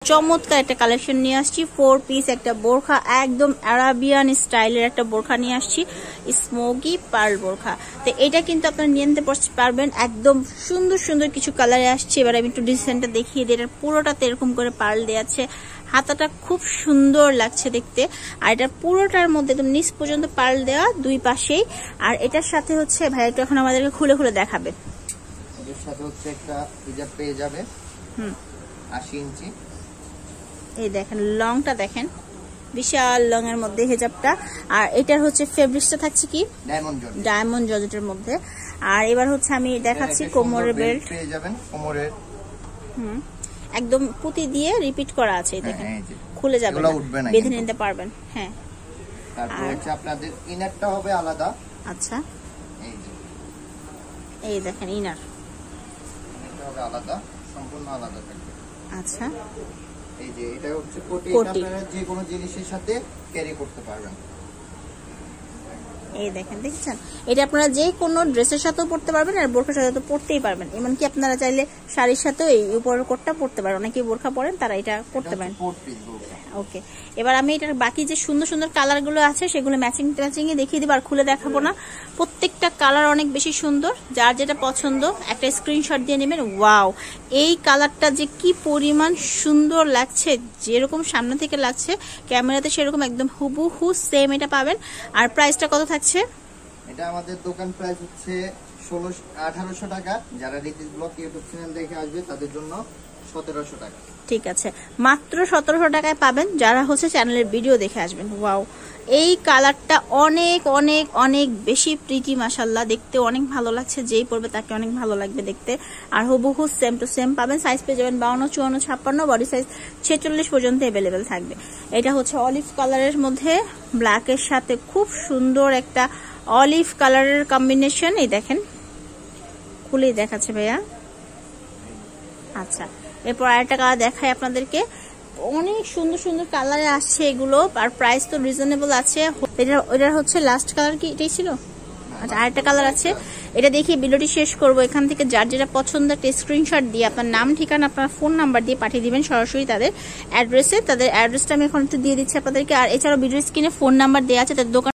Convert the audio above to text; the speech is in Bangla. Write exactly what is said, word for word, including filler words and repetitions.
চমৎকার একটা কালেকশন নিয়ে আসছি। ফোর পিস একটা বোরখা, একদম আরাবিয়ান স্টাইলের একটা বোরখা নিয়ে আসছি, স্মোকি পার্ল বোরখা। তো এটা কিন্তু আপনারা নিয়ে নিতে পারবেন, একদম সুন্দর সুন্দর কিছু কালারে আসছে। এবার আমি একটু ডিজাইনটা দেখিয়ে দিই। এটা পুরোটাতে এরকম করে পার্ল দেওয়া আছে, হাতাটা খুব সুন্দর লাগছে দেখতে। আর এটা পুরোটার মধ্যে একদম নিচ পর্যন্ত পার্ল দেওয়া দুই পাশেই। আর এটার সাথে হচ্ছে ভাই একটু এখন আমাদেরকে খুলে খুলে দেখাবে। এর সাথে হচ্ছে একটা হিজাব পেয়ে যাবে, হুম আশি ইঞ্চি। এই দেখেন লংটা দেখেন, বিশাল লং এর মধ্যে হিজাবটা। আর এটার হচ্ছে ফেব্রিক্সটা থাকছে কি ডায়মন্ড জর্জেট, ডায়মন্ড জর্জেটের মধ্যে। আর এবার হচ্ছে আমি দেখাচ্ছি কোমরের বেল্ট পেয়ে যাবেন, কোমরের হুম একদম পুঁতি দিয়ে রিপিট করা আছে। এই দেখেন খুলে যাবে না, বেঁধে নিতে পারবেন। হ্যাঁ, তারপর হচ্ছে আপনাদের ইনারটা হবে আলাদা। আচ্ছা, এই যে এই দেখেন ইনার এটা হবে আলাদা, সম্পূর্ণ আলাদা থাকবে। আচ্ছা, এই যে এটা হচ্ছে কোটি, এটা আপনারা যে কোনো জিনিসের সাথে ক্যারি করতে পারবেন। এই দেখেন, দেখছেন এটা আপনারা যে কোনো ড্রেসের সাথেও পরতে পারবেন, আর বোরখার সাথে তো পরতেই পারবেন। এমনকি আপনারা চাইলে শাড়ির সাথেও এই উপরের কোটটা পরতে পারেন। অনেকেই বোরখা পরেন, তারা এটা পরতে পারেন। ওকে, এবার আমি এটার বাকি যে সুন্দর সুন্দর কালার গুলো আছে সেগুলো ম্যাচিং ট্যাচিং এ দেখিয়ে দিব, আর খুলে দেখাবো না। প্রত্যেকটা কালার অনেক বেশি সুন্দর, যার যেটা পছন্দ একটা স্ক্রিনশট দিয়ে নেবেন। ওয়াও, এই কালারটা যে কি পরিমাণ সুন্দর লাগছে, যেরকম সামনে থেকে লাগছে ক্যামেরাতে সেরকম একদম হুবহু সেম এটা পাবেন। আর প্রাইসটা কত থাকছে? এটা আমাদের দোকান প্রাইস হচ্ছে ষোলোশো আঠারোশো টাকা। যারা রিতিস ব্লগ ইউটিউব চ্যানেল দেখে আসবে তাদের জন্য সতেরোশো টাকা। ঠিক আছে, মাত্র সতেরোশো টাকায় পাবেন যারা হচ্ছে চ্যানেলের ভিডিও দেখে আসবেন। ওয়াও, এই কালারটা অনেক অনেক অনেক বেশি প্রিটি, মাশাল্লাহ, দেখতে অনেক ভালো লাগছে। যেই পরবে তাকে অনেক ভালো লাগবে দেখতে। আর হুবহু সেম টু সেম পাবেন। সাইজ পেয়ে যাবেন বাউন্ন, চুয়ান্ন, ছাপ্পান্ন, বডি সাইজ ছেচল্লিশ পর্যন্ত অ্যাভেলেবেল থাকবে। এটা হচ্ছে অলিভ কালারের মধ্যে ব্ল্যাকের সাথে খুব সুন্দর একটা অলিভ কালারের কম্বিনেশন। এই দেখেন, খুলেই দেখাচ্ছে ভাইয়া। আচ্ছা, এরপর আরেকটা কালার দেখাই আপনাদেরকে। অনেক সুন্দর সুন্দর কালারে আসছে এগুলো, আর প্রাইস তো রিজনেবল আছে। এটা এটা হচ্ছে লাস্ট কালার কি এটাই ছিল? আচ্ছা, আরেকটা কালার আছে, এটা দেখিয়ে ভিডিওটি শেষ করব। এখান থেকে যার যেটা পছন্দ একটা স্ক্রিনশট দিয়ে আপনার নাম, ঠিকানা, আপনার ফোন নাম্বার দিয়ে পাঠিয়ে দিবেন সরাসরি তাদের অ্যাড্রেসে। তাদের অ্যাড্রেসটা আমি এখন একটু দিয়ে দিচ্ছি আপনাদেরকে। আর এছাড়াও ভিডিও স্ক্রিনে ফোন নাম্বার দেওয়া আছে, তাদের দোকান